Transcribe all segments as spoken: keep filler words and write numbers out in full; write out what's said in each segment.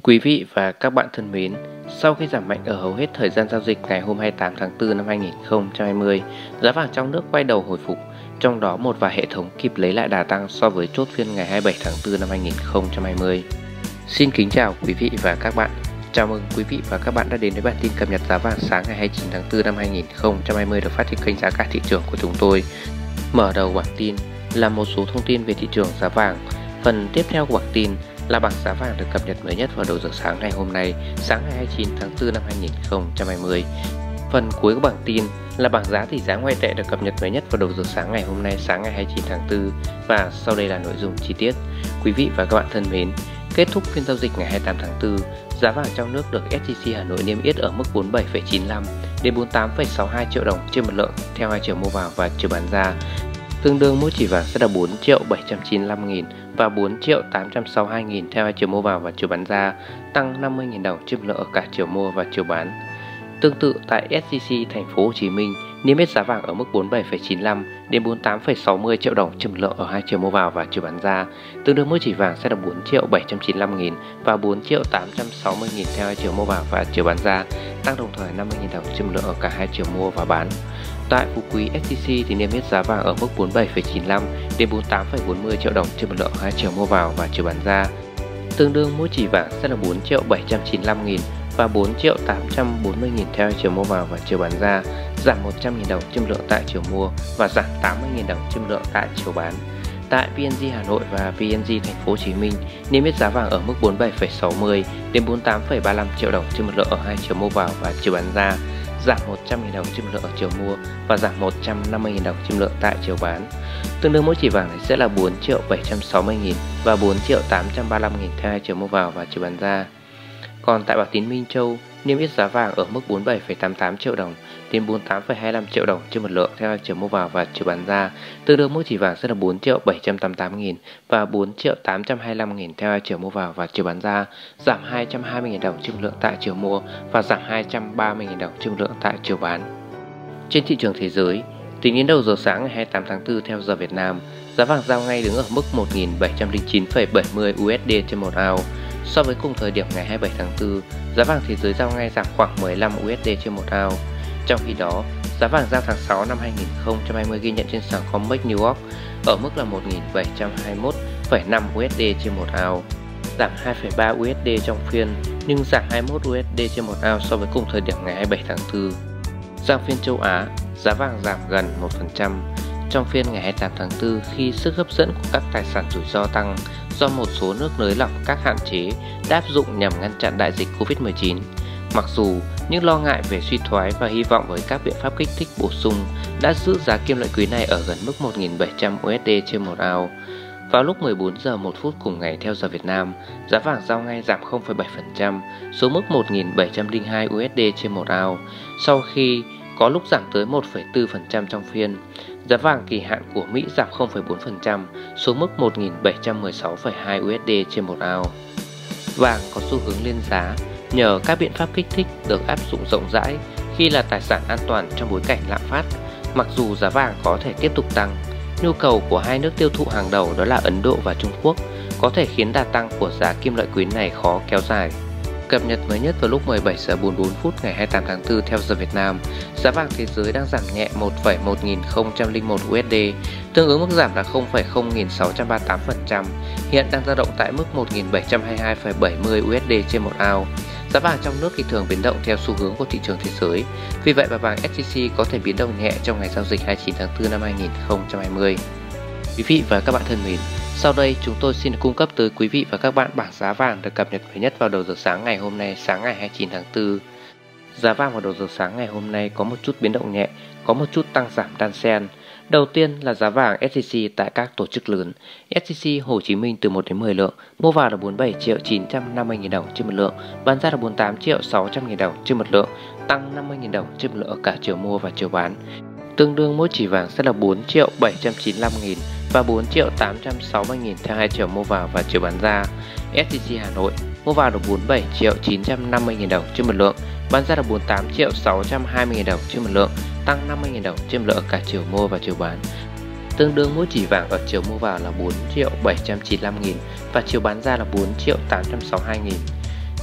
Quý vị và các bạn thân mến, sau khi giảm mạnh ở hầu hết thời gian giao dịch ngày hôm hai mươi tám tháng tư năm hai nghìn không trăm hai mươi, giá vàng trong nước quay đầu hồi phục, trong đó một vài hệ thống kịp lấy lại đà tăng so với chốt phiên ngày hai mươi bảy tháng tư năm hai nghìn không trăm hai mươi. Xin kính chào quý vị và các bạn. Chào mừng quý vị và các bạn đã đến với bản tin cập nhật giá vàng sáng ngày hai mươi chín tháng tư năm hai nghìn không trăm hai mươi được phát trên kênh Giá cả thị trường của chúng tôi. Mở đầu bản tin là một số thông tin về thị trường giá vàng. Phần tiếp theo của bản tin là bảng giá vàng được cập nhật mới nhất vào đầu giờ sáng ngày hôm nay, sáng ngày hai mươi chín tháng tư năm hai nghìn không trăm hai mươi. Phần cuối của bản tin là bảng giá tỷ giá ngoại tệ được cập nhật mới nhất vào đầu giờ sáng ngày hôm nay, sáng ngày hai mươi chín tháng tư, và sau đây là nội dung chi tiết. Quý vị và các bạn thân mến, kết thúc phiên giao dịch ngày hai mươi tám tháng tư, giá vàng trong nước được ét gi xê Hà Nội niêm yết ở mức bốn mươi bảy phẩy chín lăm đến bốn mươi tám phẩy sáu hai triệu đồng trên một lượng theo hai chiều mua vào và chiều bán ra. Tương đương mỗi chỉ vàng sẽ là bốn triệu bảy trăm chín mươi lăm nghìn và bốn triệu tám trăm sáu mươi hai nghìn theo hai chiều mua vào và chiều bán ra, tăng năm mươi nghìn đồng trên một lượng ở cả chiều mua và chiều bán. Tương tự tại ét gi xê Thành phố Hồ Chí Minh, niêm yết giá vàng ở mức bốn mươi bảy phẩy chín lăm đến bốn mươi tám phẩy sáu mươi triệu đồng trên một lượng ở hai chiều mua vào và chiều bán ra. Tương đương mỗi chỉ vàng sẽ là bốn triệu bảy trăm chín mươi lăm nghìn và bốn triệu tám trăm sáu mươi nghìn theo hai chiều mua vào và chiều bán ra, tăng đồng thời năm mươi nghìn đồng trên một lượng ở cả hai chiều mua và bán. Tại Phú Quý, ét gi xê thì niêm yết giá vàng ở mức bốn mươi bảy phẩy chín lăm đến bốn mươi tám phẩy bốn mươi triệu đồng trên một lượng ở hai chiều mua vào và chiều bán ra. Tương đương mỗi chỉ vàng sẽ là bốn triệu bảy trăm chín mươi lăm nghìn và bốn triệu tám trăm bốn mươi nghìn theo hai chiều mua vào và chiều bán ra, giảm một trăm nghìn đồng trên một lượng tại chiều mua và giảm tám mươi nghìn đồng trên một lượng tại chiều bán. Tại pê en giê Hà Nội và pê en giê Thành phố Hồ Chí Minh, niêm yết giá vàng ở mức bốn mươi bảy phẩy sáu mươi đến bốn mươi tám phẩy ba mươi lăm triệu đồng trên một lượng ở hai chiều mua vào và chiều bán ra, giảm một trăm nghìn đồng trên một lượng ở chiều mua và giảm một trăm năm mươi nghìn đồng trên một lượng tại chiều bán. Tương đương mỗi chỉ vàng này sẽ là bốn triệu bảy trăm sáu mươi nghìn và bốn triệu tám trăm ba mươi lăm nghìn theo hai chiều mua vào và chiều bán ra. Còn tại Bảo Tín Minh Châu, niêm yết giá vàng ở mức bốn mươi bảy phẩy tám mươi tám triệu đồng đến bốn mươi tám phẩy hai mươi lăm triệu đồng trên một lượng theo hai chiều mua vào và chiều bán ra. Tương đương mỗi chỉ vàng sẽ là bốn triệu bảy trăm tám mươi tám nghìn và bốn triệu tám trăm hai mươi lăm nghìn theo hai chiều mua vào và chiều bán ra, giảm hai trăm hai mươi nghìn đồng trên một lượng tại chiều mua và giảm hai trăm ba mươi nghìn đồng trên một lượng tại chiều bán. Trên thị trường thế giới, tính đến đầu giờ sáng ngày hai mươi tám tháng tư theo giờ Việt Nam, giá vàng giao ngay đứng ở mức một nghìn bảy trăm lẻ chín phẩy bảy mươi u ét đê trên một ounce. So với cùng thời điểm ngày hai mươi bảy tháng tư, giá vàng thế giới giao ngay giảm khoảng mười lăm u ét đê trên một ounce. Trong khi đó, giá vàng giao tháng sáu năm hai nghìn không trăm hai mươi ghi nhận trên sàn COMEX New York ở mức là một nghìn bảy trăm hai mươi mốt phẩy năm u ét đê trên một ounce, giảm hai phẩy ba u ét đê trong phiên nhưng giảm hai mươi mốt u ét đê trên một ounce so với cùng thời điểm ngày hai mươi bảy tháng tư. Sang phiên châu Á, giá vàng giảm gần một phần trăm. Trong phiên ngày hai mươi tám tháng tư, khi sức hấp dẫn của các tài sản rủi ro tăng do một số nước nới lỏng các hạn chế đã áp dụng nhằm ngăn chặn đại dịch Covid mười chín. Mặc dù những lo ngại về suy thoái và hy vọng với các biện pháp kích thích bổ sung đã giữ giá kim loại quý này ở gần mức một nghìn bảy trăm u ét đê trên một ounce. Vào lúc mười bốn giờ một phút cùng ngày theo giờ Việt Nam, giá vàng giao ngay giảm không phẩy bảy phần trăm xuống mức một nghìn bảy trăm lẻ hai u ét đê trên một ounce, sau khi có lúc giảm tới một phẩy bốn phần trăm trong phiên. Giá vàng kỳ hạn của Mỹ giảm không phẩy bốn phần trăm xuống mức một nghìn bảy trăm mười sáu phẩy hai u ét đê trên một ounce. Vàng có xu hướng lên giá nhờ các biện pháp kích thích được áp dụng rộng rãi khi là tài sản an toàn trong bối cảnh lạm phát. Mặc dù giá vàng có thể tiếp tục tăng, nhu cầu của hai nước tiêu thụ hàng đầu đó là Ấn Độ và Trung Quốc có thể khiến đà tăng của giá kim loại quý này khó kéo dài. Cập nhật mới nhất vào lúc mười bảy giờ bốn mươi tư phút ngày hai mươi tám tháng tư theo giờ Việt Nam, giá vàng thế giới đang giảm nhẹ một phẩy một nghìn không trăm lẻ một u ét đê, tương ứng mức giảm là không phẩy không nghìn sáu trăm ba mươi tám phần trăm, hiện đang dao động tại mức một nghìn bảy trăm hai mươi hai phẩy bảy mươi u ét đê trên một ounce. Giá vàng trong nước thì thường biến động theo xu hướng của thị trường thế giới, vì vậy mà vàng ét gi xê có thể biến động nhẹ trong ngày giao dịch hai mươi chín tháng tư năm hai nghìn không trăm hai mươi. Quý vị và các bạn thân mến, sau đây chúng tôi xin cung cấp tới quý vị và các bạn bảng giá vàng được cập nhật mới nhất vào đầu giờ sáng ngày hôm nay, sáng ngày hai mươi chín tháng tư. Giá vàng vào đầu giờ sáng ngày hôm nay có một chút biến động nhẹ, có một chút tăng giảm đan xen. Đầu tiên là giá vàng ét gi xê tại các tổ chức lớn. ét gi xê Hồ Chí Minh từ một đến mười lượng, mua vào là bốn mươi bảy triệu chín trăm năm mươi nghìn đồng trên một lượng, bán ra là bốn mươi tám triệu sáu trăm nghìn đồng trên một lượng, tăng năm mươi nghìn đồng trên một lượng ở cả chiều mua và chiều bán. Tương đương mỗi chỉ vàng sẽ là bốn triệu bảy trăm chín mươi lăm nghìn và bốn triệu tám trăm sáu mươi nghìn theo hai chiều mua vào và chiều bán ra. ét gi xê Hà Nội mua vào được bốn mươi bảy triệu chín trăm năm mươi nghìn đồng trên một lượng, bán ra là bốn mươi tám triệu sáu trăm hai mươi nghìn đồng trên một lượng, tăng năm mươi nghìn đồng trên một lượng ở cả chiều mua và chiều bán. Tương đương mỗi chỉ vàng ở chiều mua vào là bốn triệu bảy trăm chín mươi lăm nghìn và chiều bán ra là bốn triệu tám trăm sáu mươi hai nghìn.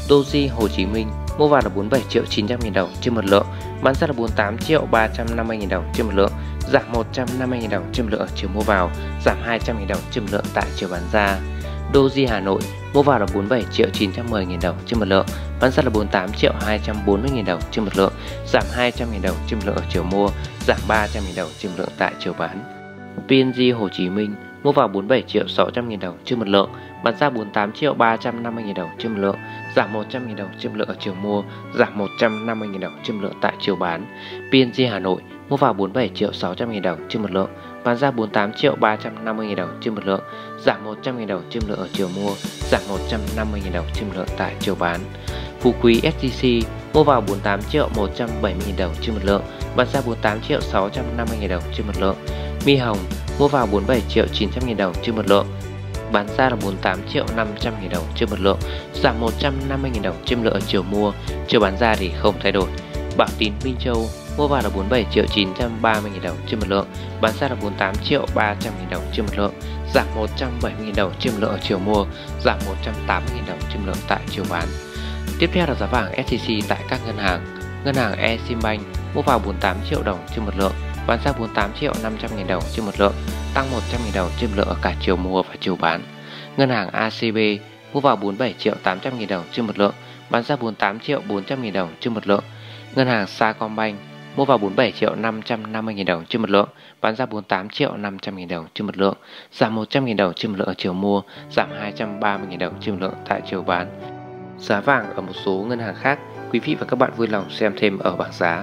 Doji Hồ Chí Minh mua vào là bốn mươi bảy triệu chín trăm nghìn đồng trên một lượng, bán ra là bốn mươi tám triệu ba trăm năm mươi nghìn đồng trên một lượng, giảm một trăm năm mươi nghìn đồng trên một lượng ở chiều mua vào, giảm hai trăm nghìn đồng trên một lượng tại chiều bán ra. Doji Hà Nội mua vào là bốn mươi bảy triệu chín trăm mười nghìn đồng trên một lượng, bán ra là bốn mươi tám triệu hai trăm bốn mươi nghìn đồng trên một lượng, giảm hai trăm nghìn đồng trên một lượng ở chiều mua, giảm ba trăm nghìn đồng trên một lượng tại chiều bán. pê en giê Hồ Chí Minh mua vào bốn mươi bảy triệu sáu trăm nghìn đồng trên một lượng, bán ra bốn mươi tám triệu ba trăm năm mươi nghìn đồng trên một lượng, giảm một trăm nghìn đồng trên một lượng ở chiều mua, giảm một trăm năm mươi nghìn đồng trên một lượng tại chiều bán. pê en giê Hà Nội mua vào bốn mươi bảy triệu sáu trăm nghìn đồng trên một lượng, bán ra bốn mươi tám triệu ba trăm năm mươi nghìn đồng trên một lượng, giảm một trăm nghìn đồng trên một lượng ở chiều mua, giảm một trăm năm mươi nghìn đồng trên một lượng tại chiều bán. Phú Quý ét gi xê mua vào bốn mươi tám triệu một trăm bảy mươi nghìn đồng trên một lượng, bán ra bốn mươi tám triệu sáu trăm năm mươi nghìn đồng trên một lượng. Mi Hồng mua vào bốn mươi bảy triệu chín trăm nghìn đồng trên một lượng, bán ra là bốn mươi tám triệu năm trăm nghìn đồng trên một lượng, giảm một trăm năm mươi nghìn đồng trên một lượng ở chiều mua, chiều bán ra thì không thay đổi. Bảo Tín Minh Châu mua vào là bốn mươi bảy triệu chín trăm ba mươi nghìn đồng trên một lượng, bán ra là bốn mươi tám triệu ba trăm nghìn đồng trên một lượng, giảm một trăm bảy mươi nghìn đồng trên một lượng ở chiều mua, giảm một trăm tám mươi nghìn đồng trên một lượng tại chiều bán. Tiếp theo là giá vàng ét gi xê tại các ngân hàng. Ngân hàng Eximbank mua vào bốn mươi tám triệu đồng trên một lượng, bán ra bốn mươi tám triệu năm trăm nghìn đồng trên một lượng, tăng một trăm nghìn đồng trên một lượng ở cả chiều mua và chiều bán. Ngân hàng a xê bê mua vào bốn mươi bảy triệu tám trăm nghìn đồng trên một lượng, bán ra bốn mươi tám triệu bốn trăm nghìn đồng trên một lượng. Ngân hàng Sacombank mua vào bốn mươi bảy triệu năm trăm năm mươi nghìn đồng trên một lượng, bán ra bốn mươi tám triệu năm trăm nghìn đồng trên một lượng, giảm một trăm nghìn đồng trên một lượng ở chiều mua, giảm hai trăm ba mươi nghìn đồng trên một lượng tại chiều bán. Giá vàng ở một số ngân hàng khác, quý vị và các bạn vui lòng xem thêm ở bảng giá.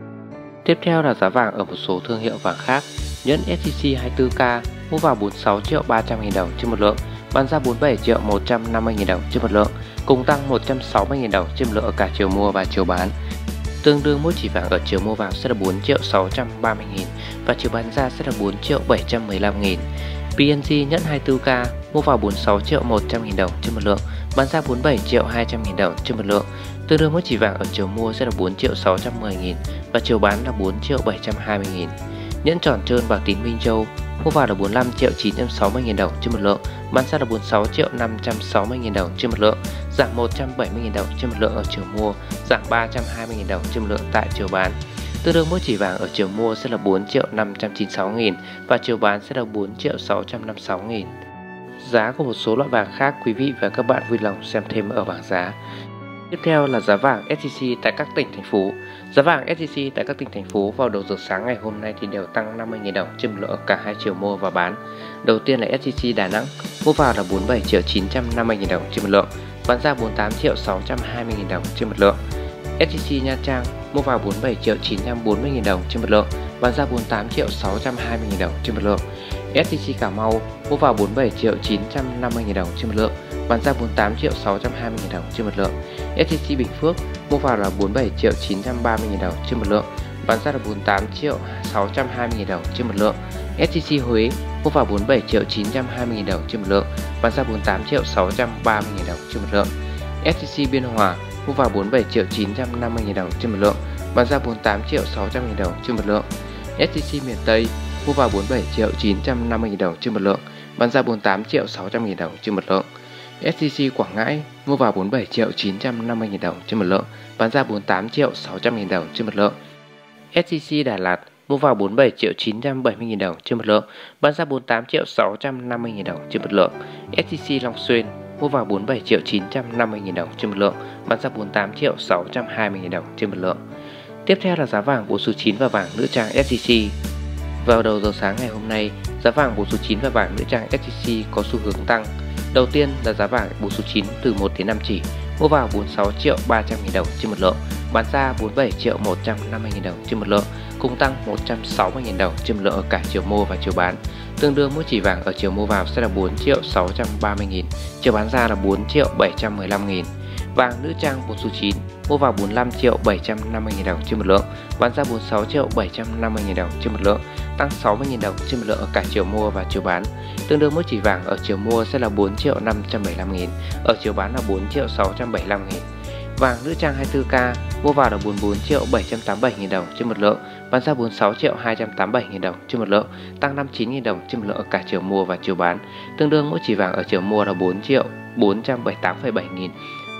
Tiếp theo là giá vàng ở một số thương hiệu vàng khác. Nhẫn ét gi xê hai mươi tư K mua vào bốn mươi sáu triệu ba trăm nghìn đồng trên một lượng, bán ra bốn mươi bảy triệu một trăm năm mươi nghìn đồng trên một lượng, cùng tăng một trăm sáu mươi nghìn đồng trên một lượng ở cả chiều mua và chiều bán. Tương đương mỗi chỉ vàng ở chiều mua vào sẽ là bốn triệu sáu trăm ba mươi nghìn và chiều bán ra sẽ là bốn triệu bảy trăm mười lăm nghìn. pê en giê nhẫn hai mươi tư K mua vào bốn mươi sáu triệu một trăm nghìn đồng trên một lượng, bán ra bốn mươi bảy triệu hai trăm nghìn đồng trên một lượng. Tương đương mỗi chỉ vàng ở chiều mua sẽ là bốn triệu sáu trăm mười nghìn và chiều bán là bốn triệu bảy trăm hai mươi nghìn. Nhẫn tròn trơn Bảo Tín Minh Châu mua vào là bốn mươi lăm triệu chín trăm sáu mươi nghìn đồng trên một lượng, bán ra là bốn mươi sáu triệu năm trăm sáu mươi nghìn đồng trên một lượng, giảm một trăm bảy mươi nghìn đồng trên một lượng ở chiều mua, giảm ba trăm hai mươi nghìn đồng trên một lượng tại chiều bán. Tương đương mỗi chỉ vàng ở chiều mua sẽ là bốn triệu năm trăm chín mươi sáu nghìn và chiều bán sẽ là bốn triệu sáu trăm năm mươi sáu nghìn. Giá của một số loại vàng khác, quý vị và các bạn vui lòng xem thêm ở bảng giá. Tiếp theo là giá vàng ét gi xê tại các tỉnh thành phố. Giá vàng ét gi xê tại các tỉnh thành phố vào đầu giờ sáng ngày hôm nay thì đều tăng năm mươi nghìn đồng trên một lượng ở cả hai chiều mua và bán. Đầu tiên là ét gi xê Đà Nẵng mua vào là bốn mươi bảy triệu chín trăm năm mươi nghìn đồng trên một lượng, bán ra bốn mươi tám triệu sáu trăm hai mươi nghìn đồng trên một lượng. ét gi xê Nha Trang mua vào bốn mươi bảy triệu chín trăm bốn mươi nghìn đồng trên một lượng, bán ra bốn mươi tám triệu sáu trăm hai mươi nghìn đồng trên một lượng. ét gi xê Cà Mau mua vào bốn mươi bảy triệu chín trăm năm mươi nghìn đồng trên một lượng, bán ra bốn mươi tám triệu sáu trăm hai mươi nghìn đồng trên một lượng. ét gi xê Bình Phước mua vào là bốn mươi bảy triệu chín trăm ba mươi nghìn đồng trên một lượng, bán ra là bốn mươi tám triệu sáu trăm hai mươi nghìn đồng trên một lượng. ét gi xê Huế mua vào bốn mươi bảy triệu chín trăm hai mươi nghìn đồng trên một lượng, bán ra bốn mươi tám triệu sáu trăm ba mươi nghìn đồng trên một lượng. ét gi xê Biên Hòa mua vào bốn mươi bảy triệu chín trăm năm mươi nghìn đồng trên một lượng, bán ra bốn mươi tám triệu sáu trăm nghìn đồng trên một lượng. ét gi xê Miền Tây mua vào bốn mươi bảy triệu chín trăm năm mươi nghìn đồng trên một lượng, bán ra bốn mươi tám triệu sáu trăm nghìn đồng trên một lượng. ét gi xê Quảng Ngãi mua vào bốn mươi bảy triệu chín trăm năm mươi nghìn đồng trên một lượng, bán ra bốn mươi tám triệu sáu trăm nghìn đồng trên một lượng. ét gi xê Đà Lạt mua vào bốn mươi bảy triệu chín trăm bảy mươi nghìn đồng trên một lượng, bán ra bốn mươi tám triệu sáu trăm năm mươi nghìn đồng trên một lượng. ét gi xê Long Xuyên mua vào bốn mươi bảy triệu chín trăm năm mươi nghìn đồng trên một lượng, bán ra bốn mươi tám triệu sáu trăm hai mươi nghìn đồng trên một lượng. Tiếp theo là giá vàng bốn số chín và vàng nữ trang ét gi xê. Vào đầu giờ sáng ngày hôm nay, giá vàng bốn số chín và vàng nữ trang ét gi xê có xu hướng tăng. Đầu tiên là giá vàng bốn số chín từ một đến năm chỉ, mua vào bốn mươi sáu triệu ba trăm nghìn đồng trên một lượng, bán ra bốn mươi bảy triệu một trăm năm mươi nghìn đồng trên một lượng, cùng tăng một trăm sáu mươi nghìn đồng trên một lượng ở cả chiều mua và chiều bán. Tương đương mỗi chỉ vàng ở chiều mua vào sẽ là bốn triệu sáu trăm ba mươi nghìn, chiều bán ra là bốn triệu bảy trăm mười lăm nghìn. Vàng nữ trang bốn số chín mua vào bốn mươi lăm triệu bảy trăm năm mươi nghìn đồng trên một lượng, bán ra bốn mươi sáu triệu bảy trăm năm mươi nghìn đồng trên một lượng, tăng sáu mươi nghìn đồng trên một lượng ở cả chiều mua và chiều bán. Tương đương mỗi chỉ vàng ở chiều mua sẽ là bốn triệu năm trăm bảy mươi lăm nghìn, ở chiều bán là bốn triệu sáu trăm bảy mươi lăm nghìn. Vàng nữ trang hai mươi tư K mua vào là bốn mươi bốn triệu bảy trăm tám mươi bảy nghìn đồng trên một lượng, bán ra bốn mươi sáu triệu hai trăm tám mươi bảy nghìn đồng trên một lượng, tăng năm mươi chín nghìn đồng trên một lượng ở cả chiều mua và chiều bán. Tương đương mỗi chỉ vàng ở chiều mua là bốn triệu bốn trăm bảy mươi tám phẩy bảy nghìn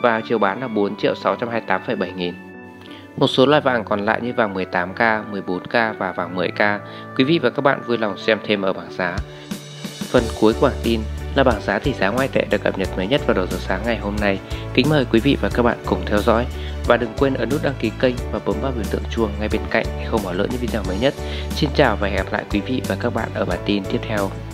và chiều bán là bốn triệu sáu trăm hai mươi tám phẩy bảy nghìn. Một số loại vàng còn lại như vàng mười tám ca, mười bốn ca và vàng mười ca, quý vị và các bạn vui lòng xem thêm ở bảng giá. Phần cuối của bản tin là bảng giá tỷ giá ngoại tệ được cập nhật mới nhất vào đầu giờ sáng ngày hôm nay. Kính mời quý vị và các bạn cùng theo dõi. Và đừng quên ấn nút đăng ký kênh và bấm vào biểu tượng chuông ngay bên cạnh để không bỏ lỡ những video mới nhất. Xin chào và hẹn gặp lại quý vị và các bạn ở bản tin tiếp theo.